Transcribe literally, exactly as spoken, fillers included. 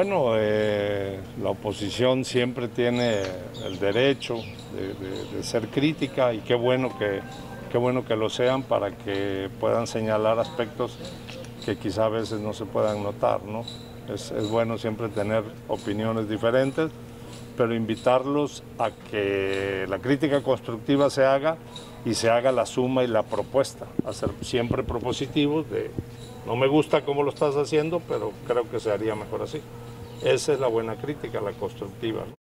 Bueno, eh, la oposición siempre tiene el derecho de, de, de ser crítica y qué bueno que, qué bueno que lo sean para que puedan señalar aspectos que quizá a veces no se puedan notar, ¿no? Es, es bueno siempre tener opiniones diferentes, pero invitarlos a que la crítica constructiva se haga y se haga la suma y la propuesta, a ser siempre propositivos de no me gusta cómo lo estás haciendo, pero creo que se haría mejor así. Esa es la buena crítica, la constructiva, ¿no?